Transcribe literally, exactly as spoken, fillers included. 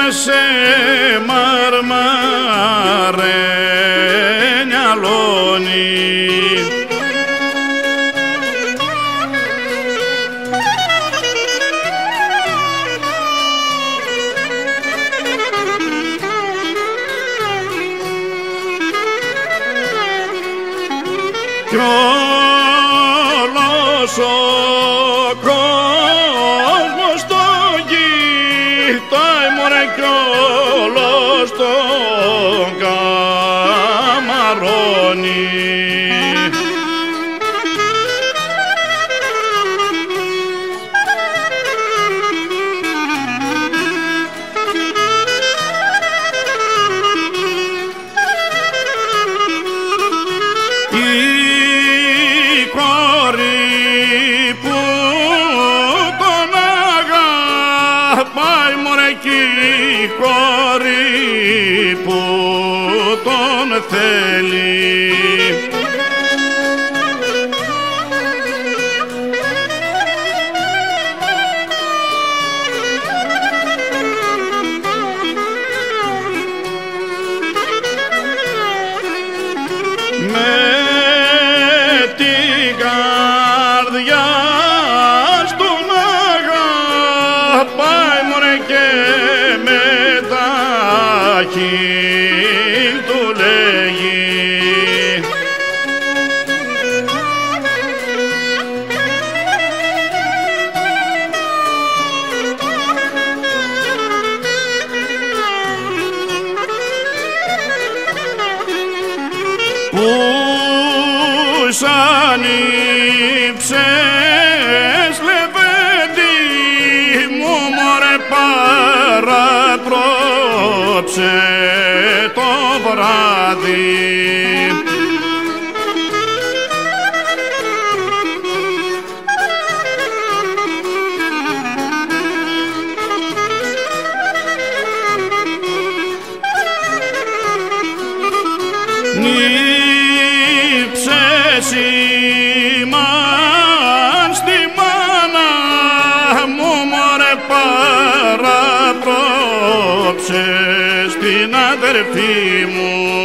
σε μαρμαρένια λόνι. Κι όλος ο κόσμος το κοιτάει μωρέ κι όλος τον καμαρώνει. Η κόρη που τον θέλει, με την καρδιά στον αγαπάει μωρέ και χείλ του λέγει. Που σαν ύψες λεβέντη μου μωρέ παρατρόψε το βράδυ. Νύψες ημάν στη μάνα μου μωρέ παρατρόψε στην αδερφή μου.